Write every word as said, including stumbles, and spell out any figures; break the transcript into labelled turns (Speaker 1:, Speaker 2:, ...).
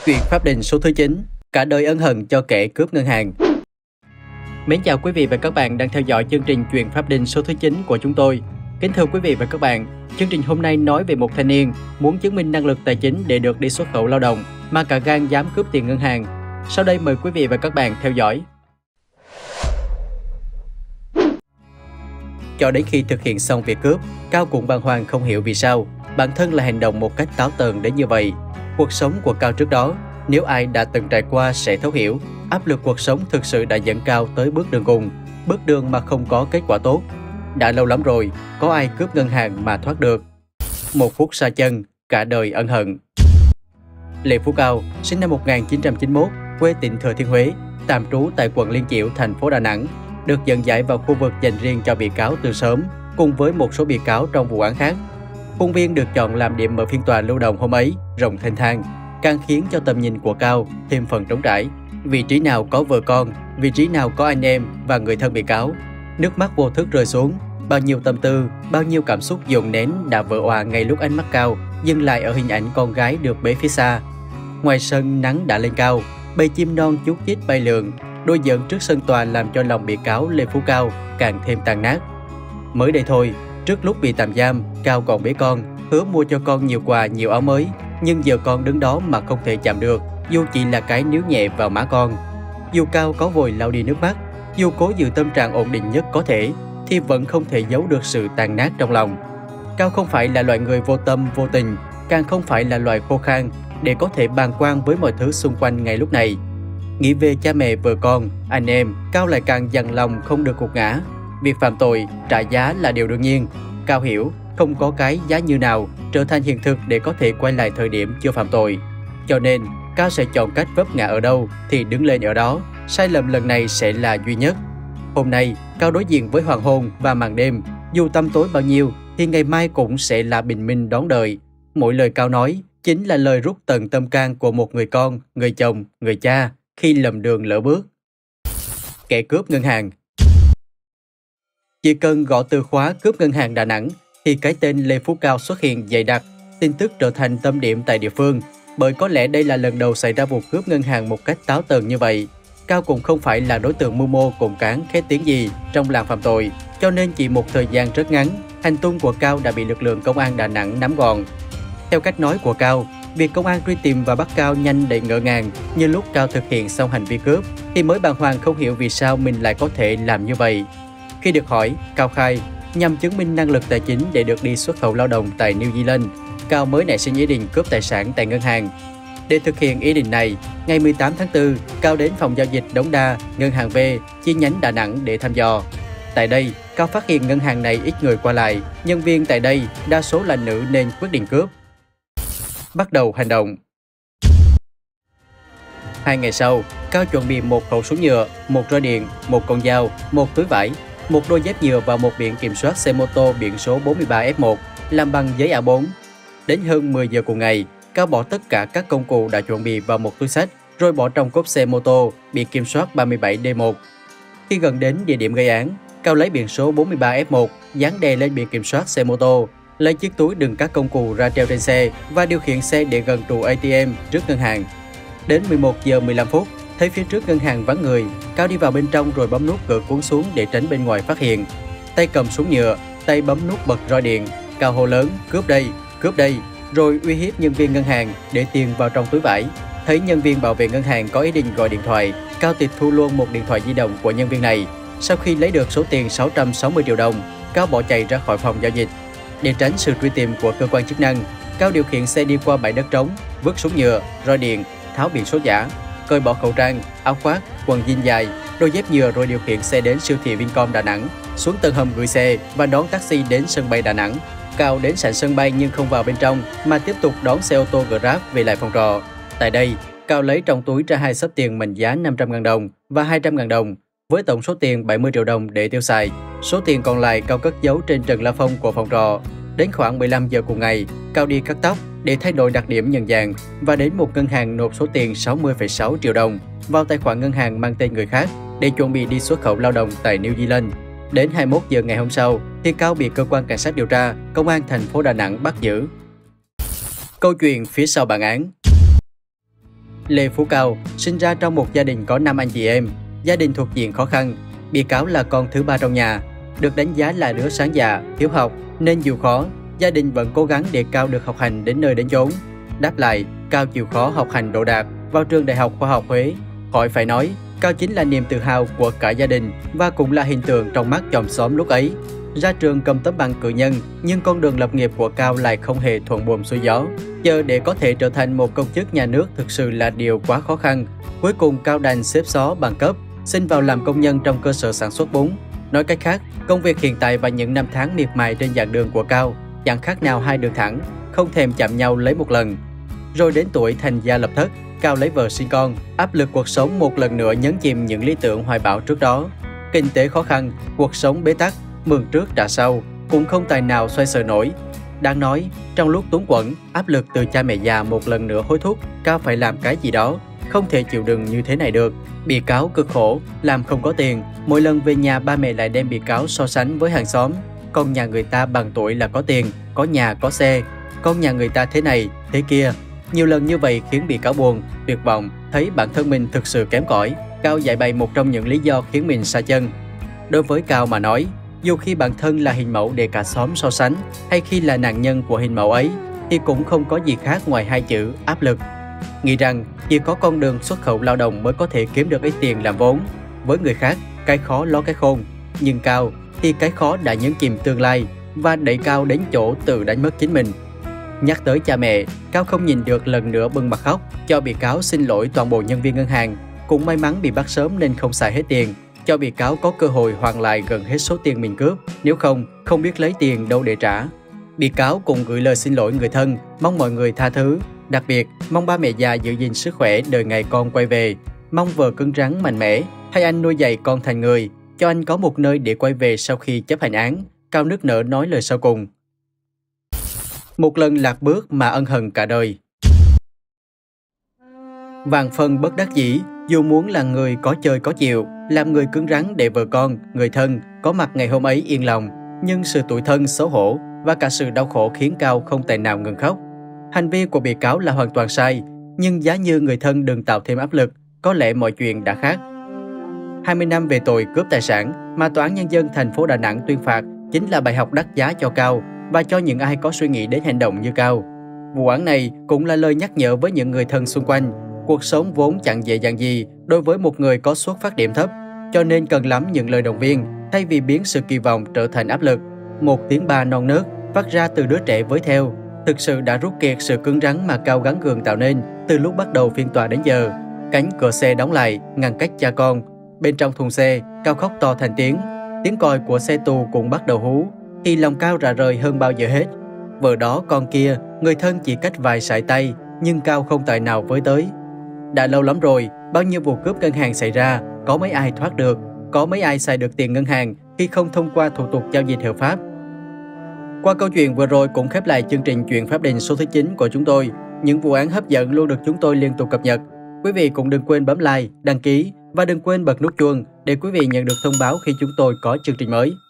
Speaker 1: Chuyện pháp đình số thứ chín, cả đời ân hận cho kẻ cướp ngân hàng. Mến chào quý vị và các bạn đang theo dõi chương trình Chuyện pháp đình số thứ chín của chúng tôi. Kính thưa quý vị và các bạn, chương trình hôm nay nói về một thanh niên muốn chứng minh năng lực tài chính để được đi xuất khẩu lao động mà cả gan dám cướp tiền ngân hàng. Sau đây mời quý vị và các bạn theo dõi. Cho đến khi thực hiện xong việc cướp, Cao cũng bàng hoàng không hiểu vì sao bản thân lại hành động một cách táo tợn đến như vậy. Cuộc sống của Cao trước đó, nếu ai đã từng trải qua sẽ thấu hiểu, áp lực cuộc sống thực sự đã dẫn Cao tới bước đường cùng, bước đường mà không có kết quả tốt. Đã lâu lắm rồi, có ai cướp ngân hàng mà thoát được. Một phút sa chân, cả đời ân hận. Lê Phú Cao, sinh năm một nghìn chín trăm chín mươi mốt, quê tỉnh Thừa Thiên Huế, tạm trú tại quận Liên Chiểu, thành phố Đà Nẵng, được dẫn giải vào khu vực dành riêng cho bị cáo từ sớm, cùng với một số bị cáo trong vụ án khác. Khuôn viên được chọn làm điểm mở phiên tòa lưu động hôm ấy rộng thênh thang, càng khiến cho tầm nhìn của Cao thêm phần trống trải. Vị trí nào có vợ con, vị trí nào có anh em và người thân bị cáo. Nước mắt vô thức rơi xuống, bao nhiêu tâm tư, bao nhiêu cảm xúc dồn nén đã vỡ òa ngay lúc ánh mắt Cao dừng lại ở hình ảnh con gái được bế phía xa. Ngoài sân nắng đã lên cao, bầy chim non chút chít bay lượn, đôi giận trước sân tòa làm cho lòng bị cáo Lê Phú Cao càng thêm tan nát. Mới đây thôi, trước lúc bị tạm giam, Cao còn bế con, hứa mua cho con nhiều quà, nhiều áo mới, nhưng giờ con đứng đó mà không thể chạm được, dù chỉ là cái níu nhẹ vào má con. Dù Cao có vội lau đi nước mắt, dù cố giữ tâm trạng ổn định nhất có thể, thì vẫn không thể giấu được sự tàn nát trong lòng. Cao không phải là loại người vô tâm, vô tình, càng không phải là loại khô khan để có thể bàng quan với mọi thứ xung quanh ngay lúc này. Nghĩ về cha mẹ, vợ con, anh em, Cao lại càng dằn lòng không được gục ngã. Việc phạm tội, trả giá là điều đương nhiên. Cao hiểu, không có cái giá như nào trở thành hiện thực để có thể quay lại thời điểm chưa phạm tội. Cho nên, Cao sẽ chọn cách vấp ngã ở đâu thì đứng lên ở đó. Sai lầm lần này sẽ là duy nhất. Hôm nay, Cao đối diện với hoàng hôn và màn đêm. Dù tăm tối bao nhiêu, thì ngày mai cũng sẽ là bình minh đón đợi. Mỗi lời Cao nói chính là lời rút tận tâm can của một người con, người chồng, người cha khi lầm đường lỡ bước. Kẻ cướp ngân hàng. Chỉ cần gõ từ khóa cướp ngân hàng Đà Nẵng thì cái tên Lê Phú Cao xuất hiện dày đặc, tin tức trở thành tâm điểm tại địa phương, bởi có lẽ đây là lần đầu xảy ra vụ cướp ngân hàng một cách táo tợn như vậy. Cao cũng không phải là đối tượng mưu mô cộm cán khét tiếng gì trong làng phạm tội, cho nên chỉ một thời gian rất ngắn, hành tung của Cao đã bị lực lượng công an Đà Nẵng nắm gọn. Theo cách nói của Cao, việc công an truy tìm và bắt Cao nhanh để ngỡ ngàng, như lúc Cao thực hiện xong hành vi cướp thì mới bàng hoàng không hiểu vì sao mình lại có thể làm như vậy. Khi được hỏi, Cao khai, nhằm chứng minh năng lực tài chính để được đi xuất khẩu lao động tại New Zealand, Cao mới nảy sinh ý định cướp tài sản tại ngân hàng. Để thực hiện ý định này, ngày mười tám tháng tư, Cao đến phòng giao dịch Đống Đa, ngân hàng V, chi nhánh Đà Nẵng để thăm dò. Tại đây, Cao phát hiện ngân hàng này ít người qua lại, nhân viên tại đây đa số là nữ nên quyết định cướp. Bắt đầu hành động. Hai ngày sau, Cao chuẩn bị một khẩu súng nhựa, một roi điện, một con dao, một túi vải, một đôi dép nhựa và một biển kiểm soát xe mô tô biển số bốn mươi ba F một làm bằng giấy A bốn. Đến hơn mười giờ cùng ngày, Cao bỏ tất cả các công cụ đã chuẩn bị vào một túi xách, rồi bỏ trong cốp xe mô tô biển kiểm soát ba mươi bảy D một. Khi gần đến địa điểm gây án, Cao lấy biển số bốn mươi ba F một dán đè lên biển kiểm soát xe mô tô, lấy chiếc túi đựng các công cụ ra treo trên xe và điều khiển xe để gần trụ A T M trước ngân hàng. Đến mười một giờ mười lăm phút, thấy phía trước ngân hàng vắng người, Cao đi vào bên trong rồi bấm nút cửa cuốn xuống để tránh bên ngoài phát hiện. Tay cầm súng nhựa, tay bấm nút bật roi điện, Cao hô lớn, cướp đây, cướp đây, rồi uy hiếp nhân viên ngân hàng để tiền vào trong túi vải. Thấy nhân viên bảo vệ ngân hàng có ý định gọi điện thoại, Cao tịch thu luôn một điện thoại di động của nhân viên này. Sau khi lấy được số tiền sáu trăm sáu mươi triệu đồng, Cao bỏ chạy ra khỏi phòng giao dịch. Để tránh sự truy tìm của cơ quan chức năng, Cao điều khiển xe đi qua bãi đất trống, vứt súng nhựa, roi điện, tháo biển số giả, cởi bỏ khẩu trang, áo khoác, quần jean dài, đôi dép nhựa rồi điều khiển xe đến siêu thị Vincom Đà Nẵng, xuống tầng hầm gửi xe và đón taxi đến sân bay Đà Nẵng. Cao đến sảnh sân bay nhưng không vào bên trong mà tiếp tục đón xe ô tô Grab về lại phòng trọ. Tại đây, Cao lấy trong túi ra hai xấp tiền mệnh giá năm trăm nghìn đồng và hai trăm nghìn đồng, với tổng số tiền bảy mươi triệu đồng để tiêu xài. Số tiền còn lại Cao cất giấu trên trần la phong của phòng trọ. Đến khoảng mười lăm giờ cùng ngày, Cao đi cắt tóc để thay đổi đặc điểm nhận dạng và đến một ngân hàng nộp số tiền sáu mươi phẩy sáu triệu đồng vào tài khoản ngân hàng mang tên người khác để chuẩn bị đi xuất khẩu lao động tại New Zealand. Đến hai mươi mốt giờ ngày hôm sau thì Cao bị cơ quan cảnh sát điều tra, công an thành phố Đà Nẵng bắt giữ. Câu chuyện phía sau bản án. Lê Phú Cao sinh ra trong một gia đình có năm anh chị em, gia đình thuộc diện khó khăn. Bị cáo là con thứ ba trong nhà, được đánh giá là đứa sáng dạ, hiếu học nên dù khó, gia đình vẫn cố gắng để Cao được học hành đến nơi đến chốn. Đáp lại, Cao chịu khó học hành đỗ đạt vào trường Đại học Khoa học Huế. Khỏi phải nói, Cao chính là niềm tự hào của cả gia đình và cũng là hình tượng trong mắt chòm xóm lúc ấy. Ra trường cầm tấm bằng cử nhân, nhưng con đường lập nghiệp của Cao lại không hề thuận buồm xuôi gió. Chờ để có thể trở thành một công chức nhà nước thực sự là điều quá khó khăn. Cuối cùng Cao đành xếp xó bằng cấp, xin vào làm công nhân trong cơ sở sản xuất bún. Nói cách khác, công việc hiện tại và những năm tháng miệt mài trên chặng đường của Cao chẳng khác nào hai đường thẳng, không thèm chạm nhau lấy một lần. Rồi đến tuổi thành gia lập thất, Cao lấy vợ sinh con, áp lực cuộc sống một lần nữa nhấn chìm những lý tưởng hoài bão trước đó. Kinh tế khó khăn, cuộc sống bế tắc, mường trước trả sau, cũng không tài nào xoay sở nổi. Đáng nói, trong lúc túng quẫn, áp lực từ cha mẹ già một lần nữa hối thúc Cao phải làm cái gì đó, không thể chịu đựng như thế này được. Bị cáo cực khổ, làm không có tiền, mỗi lần về nhà ba mẹ lại đem bị cáo so sánh với hàng xóm. Con nhà người ta bằng tuổi là có tiền, có nhà, có xe, con nhà người ta thế này, thế kia. Nhiều lần như vậy khiến bị cáo buồn, tuyệt vọng, thấy bản thân mình thực sự kém cỏi. Cao giải bày một trong những lý do khiến mình sa chân. Đối với Cao mà nói, dù khi bản thân là hình mẫu để cả xóm so sánh, hay khi là nạn nhân của hình mẫu ấy, thì cũng không có gì khác ngoài hai chữ áp lực. Nghĩ rằng chỉ có con đường xuất khẩu lao động mới có thể kiếm được ít tiền làm vốn. Với người khác, cái khó ló cái khôn. Nhưng Cao thì cái khó đã nhấn chìm tương lai và đẩy Cao đến chỗ tự đánh mất chính mình. Nhắc tới cha mẹ, Cao không nhìn được lần nữa bưng mặt khóc, cho bị cáo xin lỗi toàn bộ nhân viên ngân hàng. Cũng may mắn bị bắt sớm nên không xài hết tiền, cho bị cáo có cơ hội hoàn lại gần hết số tiền mình cướp, nếu không, không biết lấy tiền đâu để trả. Bị cáo cũng gửi lời xin lỗi người thân, mong mọi người tha thứ. Đặc biệt, mong ba mẹ già giữ gìn sức khỏe đợi ngày con quay về. Mong vợ cứng rắn mạnh mẽ, hay anh nuôi dạy con thành người, cho anh có một nơi để quay về sau khi chấp hành án. Cao nức nở nói lời sau cùng. Một lần lạc bước mà ân hận cả đời. Vạn phần bất đắc dĩ, dù muốn là người có chơi có chịu, làm người cứng rắn để vợ con, người thân có mặt ngày hôm ấy yên lòng, nhưng sự tủi thân, xấu hổ và cả sự đau khổ khiến Cao không tài nào ngừng khóc. Hành vi của bị cáo là hoàn toàn sai, nhưng giá như người thân đừng tạo thêm áp lực, có lẽ mọi chuyện đã khác. hai mươi năm về tội cướp tài sản mà Tòa án Nhân dân thành phố Đà Nẵng tuyên phạt chính là bài học đắt giá cho Cao và cho những ai có suy nghĩ đến hành động như Cao. Vụ án này cũng là lời nhắc nhở với những người thân xung quanh. Cuộc sống vốn chẳng dễ dàng gì đối với một người có xuất phát điểm thấp, cho nên cần lắm những lời động viên thay vì biến sự kỳ vọng trở thành áp lực. Một tiếng ba non nớt phát ra từ đứa trẻ với theo, thực sự đã rút kiệt sự cứng rắn mà Cao gắng gượng tạo nên từ lúc bắt đầu phiên tòa đến giờ. Cánh cửa xe đóng lại, ngăn cách cha con. Bên trong thùng xe, Cao khóc to thành tiếng. Tiếng còi của xe tù cũng bắt đầu hú, thì lòng Cao rã rời hơn bao giờ hết. Vợ đó con kia, người thân chỉ cách vài sải tay, nhưng Cao không tài nào với tới. Đã lâu lắm rồi, bao nhiêu vụ cướp ngân hàng xảy ra, có mấy ai thoát được, có mấy ai xài được tiền ngân hàng khi không thông qua thủ tục giao dịch hợp pháp. Qua câu chuyện vừa rồi cũng khép lại chương trình Chuyện Pháp Đình số thứ chín của chúng tôi. Những vụ án hấp dẫn luôn được chúng tôi liên tục cập nhật. Quý vị cũng đừng quên bấm like, đăng ký và đừng quên bật nút chuông để quý vị nhận được thông báo khi chúng tôi có chương trình mới.